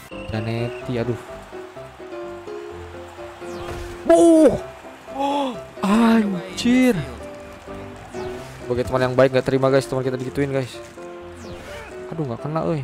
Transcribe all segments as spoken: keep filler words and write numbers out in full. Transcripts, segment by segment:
Zanetti, aduh. Uh, oh, anjir. Sebagai teman yang baik nggak terima guys, teman kita digituin guys. Aduh nggak kena, euy.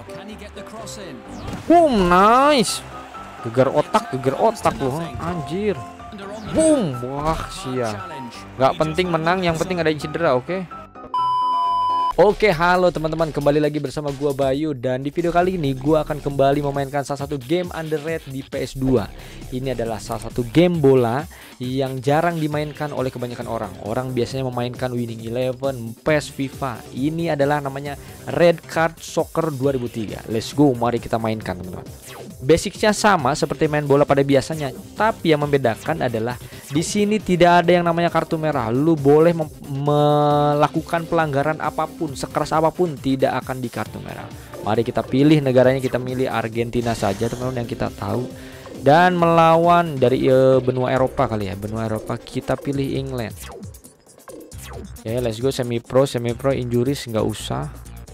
Boom, nice. Gegar otak, gegar otak loh, anjir. Boom, wah sia. Nggak penting menang, yang penting ada yang cedera, oke? Okay? Oke, halo teman-teman, kembali lagi bersama gua Bayu, dan di video kali ini gua akan kembali memainkan salah satu game underrated di P S dua. Ini adalah salah satu game bola yang jarang dimainkan oleh kebanyakan orang. Orang biasanya memainkan Winning Eleven, P E S, FIFA. Ini adalah namanya Red Card Soccer dua ribu tiga. Let's go, mari kita mainkan teman-teman. Basicnya sama seperti main bola pada biasanya, tapi yang membedakan adalah di sini tidak ada yang namanya kartu merah. Lu boleh melakukan pelanggaran apapun, sekeras apapun, tidak akan di kartu merah. Mari kita pilih negaranya, kita milih Argentina saja teman-teman yang kita tahu. Dan melawan dari uh, benua Eropa kali ya, benua Eropa kita pilih England. Oke, okay, let's go. Semi pro, semi pro, injuries nggak usah.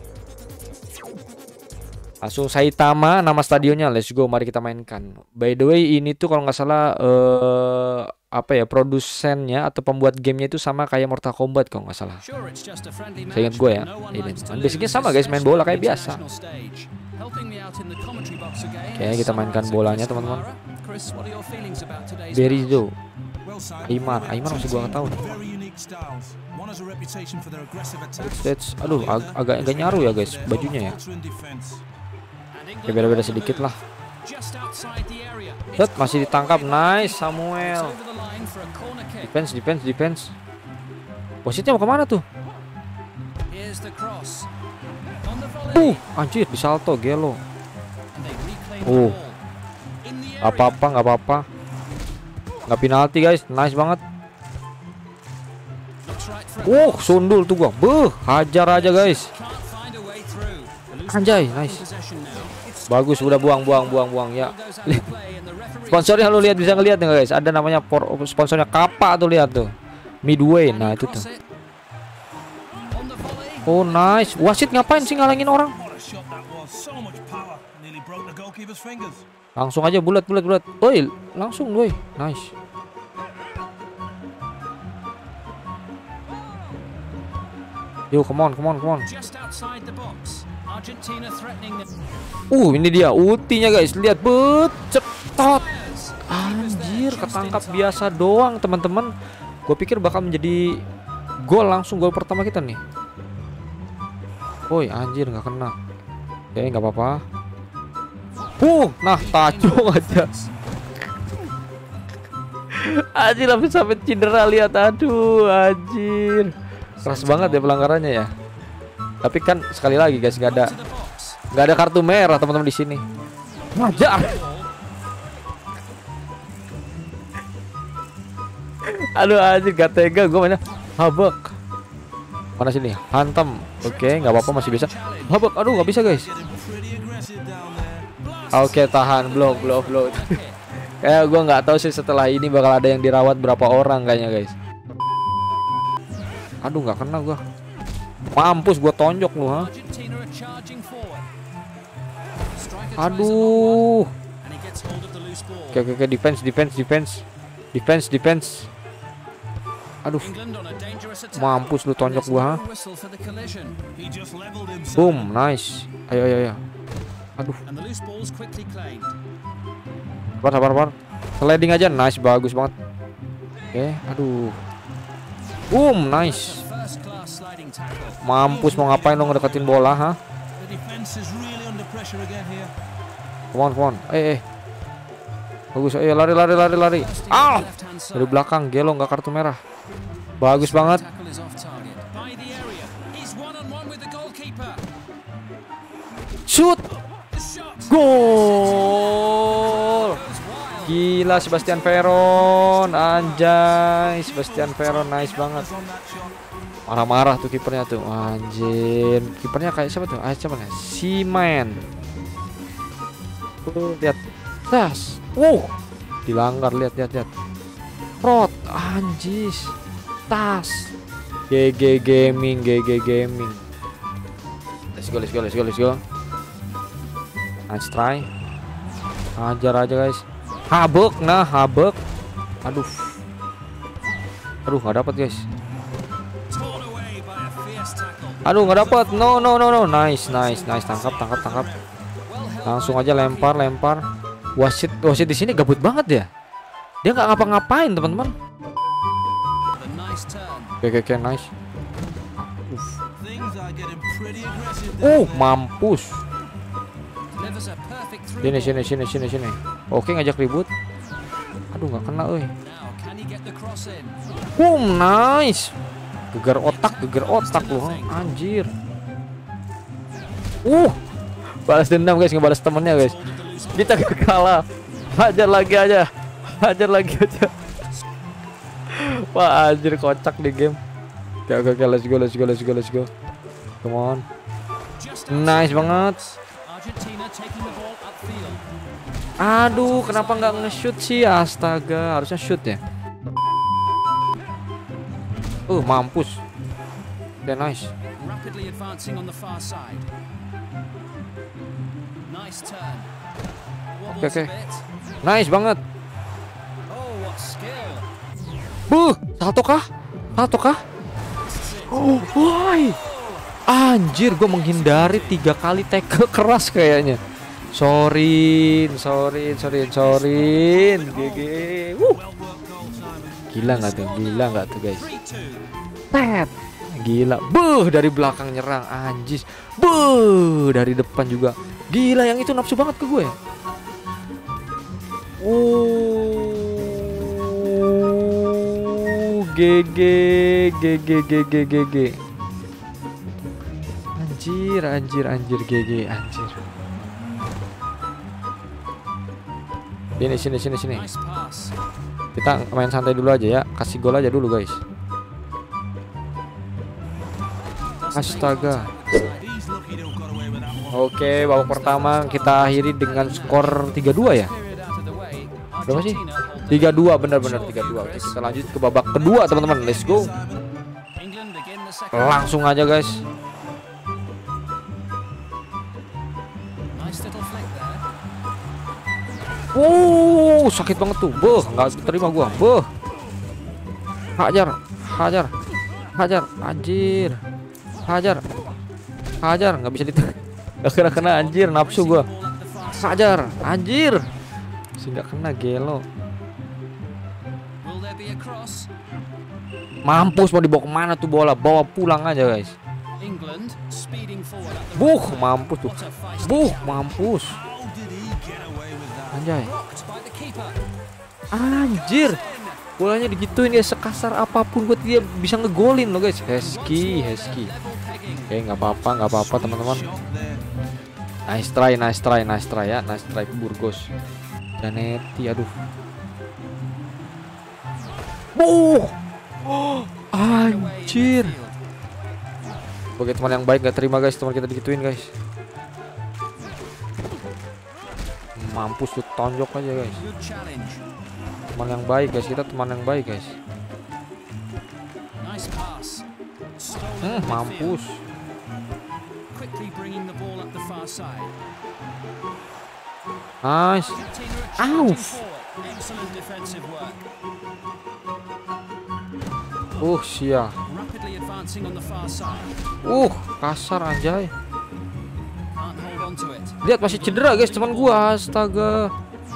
Langsung Saitama nama stadionnya, let's go, mari kita mainkan. By the way, ini tuh kalau nggak salah uh, apa ya, produsennya atau pembuat gamenya itu sama kayak Mortal Kombat kalau nggak salah. Saya ingat gue ya. Ini basicnya sama guys, main bola kayak biasa. Oke, kita mainkan bolanya teman-teman. Berizzo, Aimar, Aimar masih gue nggak tahu. That's, aduh, ag agak agak nyaru ya guys bajunya ya. Oke, beda-beda sedikit lah. Set, masih ditangkap, nice Samuel. Defense, defense, defense. Wasitnya mau kemana tuh? Uh, anjir, disalto gelo. Uh, apa-apa, nggak apa-apa. Nggak penalti guys, nice banget. Uh, sundul tuh gua. Beuh, hajar aja guys. Anjay, nice. Bagus, udah buang, buang, buang, buang ya. Sponsornya lu lihat, bisa ngelihat nggak guys? Ada namanya por, sponsornya Kappa tuh, lihat tuh. Midway, nah itu tuh. Oh nice, wasit ngapain sih ngalangin orang? Langsung aja bulat, bulat, bulat. Woi, langsung, woi, nice. Yo, come on, come on, come on. Uh, ini dia ultinya guys, lihat, bet, cetot. Anjir, ketangkap biasa doang teman-teman. Gue pikir bakal menjadi gol, langsung gol pertama kita nih. Woi, anjir, nggak kena. Oke, nggak apa-apa. Uh, nah tajung aja. Anjir, tapi sampai cedera, lihat, aduh, anjir. Keras banget ya pelanggarannya ya. Tapi kan sekali lagi guys, nggak ada nggak ada kartu merah teman-teman di sini. Wajar. Aduh anjir, gak tega gue mainnya. Habak. Mana sini? Hantam. Oke, nggak apa-apa, masih bisa. Habak. Aduh, nggak bisa guys. Oke, tahan, blok, blok, blok. Kayak gue nggak tahu sih setelah ini bakal ada yang dirawat berapa orang kayaknya guys. Aduh, nggak kena gua. Mampus, gua tonjok lu, ha. Aduh. Oke, oke, oke, defense, defense, defense. Defense, defense. Aduh. Mampus lu tonjok gua, ha. Boom, nice. Ayo, ayo, ayo. Aduh. Sabar, sabar, sabar. Sliding aja, nice, bagus banget. Oke, aduh. Boom, nice. Mampus, mau ngapain lo ngedeketin bola, ha? Come on, come on. Eh, eh. Bagus, eh, lari, lari, lari, lari. Ah, dari belakang, gelo, nggak kartu merah. Bagus banget. Shoot. Gol. Gila, Sebastian Veron, anjay, Sebastian Veron, nice banget. Marah-marah tuh kipernya tuh, anjir. Kipernya kayak siapa tuh? Ah, siapa nih? Simen. Tuh, lihat, tas, wow, dilanggar, lihat, lihat, lihat. Rot, anjis, tas. G G Gaming, G G Gaming. Let's go, let's go, let's go, let's go. Nice try. Hajar aja guys. Habek, nah habek. Aduh. Aduh, nggak dapat guys. Aduh, nggak dapat. No, no, no, no. Nice, nice, nice. Tangkap, tangkap, tangkap. Langsung aja lempar, lempar. Wasit, wasit di sini gabut banget ya. Dia nggak ngapa-ngapain, teman-teman. Oke, oke, oke, nice. Uh, mampus. Sini, sini, sini, sini, sini. Oke, ngajak ribut. Aduh, nggak kena, euy. Boom, nice. Gegar otak, gegar otak loh, anjir. Uh, balas dendam guys, ngebalas temennya guys. Kita kalah. Hajar lagi aja, hajar lagi aja. Wah, anjir kocak di game. Oke, oke, oke, let's go, let's go, let's go, let's go. Come on. Nice banget. Aduh, kenapa nggak nge-shoot sih? Astaga, harusnya shoot ya. Uh, mampus. Oke, nice. Oke, oke. Nice banget. Buh, satu kah? Satu kah? Oh, why? Anjir, gue menghindari tiga kali tackle keras kayaknya. Sorin, sorin, sorin, sorin. G G. Wuh. Gila nggak tuh? Gila nggak tuh guys? Tet. Gila. Buh, dari belakang nyerang anjis. Buh, dari depan juga. Gila, yang itu nafsu banget ke gue. Uh, G G, G G, G G, G G. Anjir, anjir, anjir, G G, anjir. Sini, sini, sini, sini. Kita main santai dulu aja ya. Kasih gol aja dulu guys. Astaga. Oke, babak pertama kita akhiri dengan skor tiga dua ya. Berapa sih? tiga dua, benar-benar tiga dua. Oke, kita lanjut ke babak kedua teman-teman. Let's go. Langsung aja guys. Wow, sakit banget tuh. Beuh, nggak terima gua. Beuh. Hajar, hajar, hajar, anjir. Hajar, hajar, nggak bisa ditekan. Gak kena kena anjir, nafsu gua. Hajar, anjir. Sih nggak kena gelo. Mampus, mau dibawa kemana tuh bola? Bawa pulang aja guys. Buh, mampus tuh. Buh, mampus. Anjay. Anjir. Bolanya digituin ya, sekasar apapun buat dia bisa ngegolin loh guys. Hesky, Hesky. Oke, nggak apa-apa, nggak apa-apa teman-teman. Nice try, nice try, nice try ya, nice try Burgos. Janeti, aduh. Oh, oh, anjir. Sebagai teman yang baik gak terima guys, teman kita digituin guys. Mampus tuh, tonjok aja guys. Teman yang baik guys, kita teman yang baik guys. Hmm, mampus. Nice. Auf. Uh, sia. Uh, kasar anjay. Lihat masih cedera guys teman gua, astaga.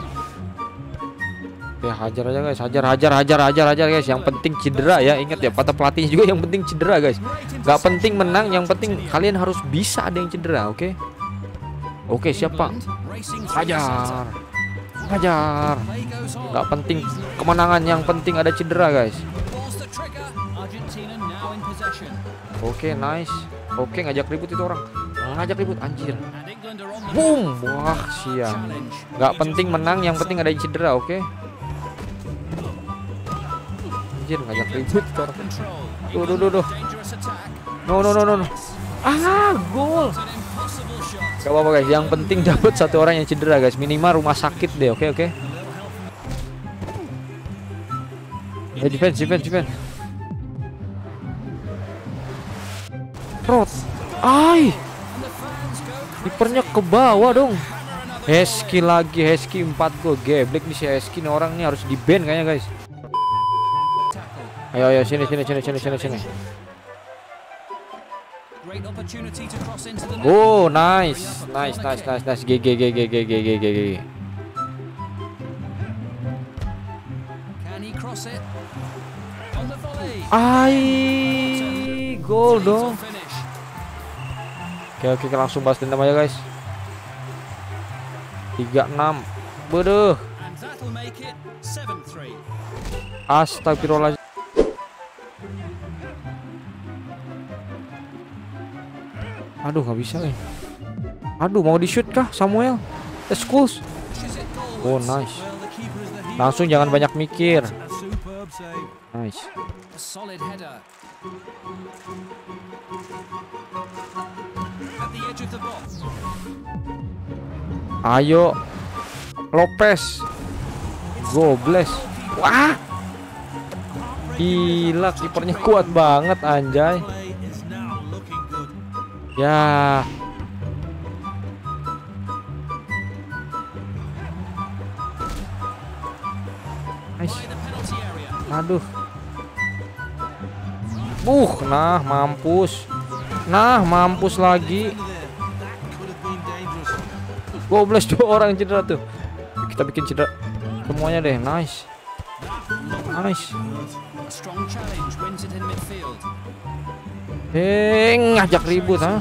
Oke, hajar aja guys, hajar, hajar, hajar, hajar, hajar guys. Yang penting cedera ya, ingat ya, kata pelatihnya juga yang penting cedera guys. Gak penting menang, yang penting kalian harus bisa ada yang cedera, oke? Oke, siapa? Hajar, hajar. Gak penting kemenangan, yang penting ada cedera guys. Oke, nice. Oke, ngajak ribut itu orang. Ngajak ribut, anjir. Boom, wah sia. Gak penting menang, yang penting ada yang cedera, oke? Anjir, ngajak ribut itu orang. Duh, duh, duh, duh. No, no, no, no, no. Ah, gol. Gak apa-apa guys, yang penting dapat satu orang yang cedera guys. Minimal rumah sakit deh, oke, oke. Eh, defense, defense, defense. Rot. Ai. Kipernya ke bawah dong. Hesky lagi, Hesky empat gol. Geblek nih si Hesky nih, orang nih harus di-ban kayaknya guys. Ayo ayo sini sini sini sini sini sini. Oh, nice. Nice nice nice nice. G G G G G G G G G. Ai, gol dong. Oke oke, langsung balas dendam aja guys. tiga enam. Beuduh. Astagfirullahaladzim. Aduh, nggak bisa nih. Aduh, mau di shoot kah Samuel? The schools. Oh, nice. Langsung, jangan banyak mikir. Nice. Ayo, Lopez. Gobles. Wah. Gila, kipernya kuat banget anjay. Ya. Nice. Aduh. Uh, nah mampus. Nah, mampus lagi. Gobles tuh orang cedera tuh. Kita bikin cedera semuanya deh. Nice. Nice. Hei, ngajak ribut ha.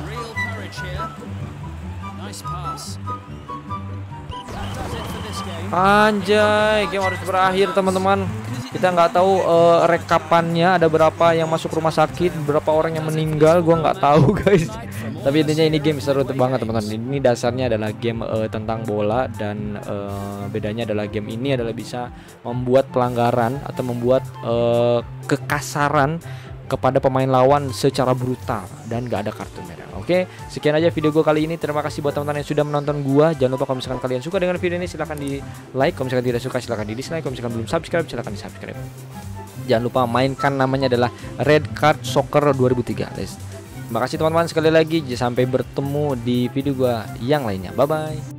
Anjay, game harus berakhir teman-teman. Kita nggak tahu uh, rekapannya ada berapa yang masuk rumah sakit, berapa orang yang meninggal, gua nggak tahu guys. Tapi intinya ini game seru banget teman-teman. Ini dasarnya adalah game uh, tentang bola dan uh, bedanya adalah game ini adalah bisa membuat pelanggaran atau membuat uh, kekasaran kepada pemain lawan secara brutal dan gak ada kartu merah. Oke, sekian aja video gue kali ini. Terima kasih buat teman-teman yang sudah menonton gua. Jangan lupa kalau misalkan kalian suka dengan video ini silahkan di like, kalau misalkan tidak suka silahkan di dislike, kalau misalkan belum subscribe silahkan di subscribe. Jangan lupa mainkan, namanya adalah Red Card Soccer dua ribu tiga. Terima kasih teman-teman sekali lagi. Sampai bertemu di video gua yang lainnya. Bye bye.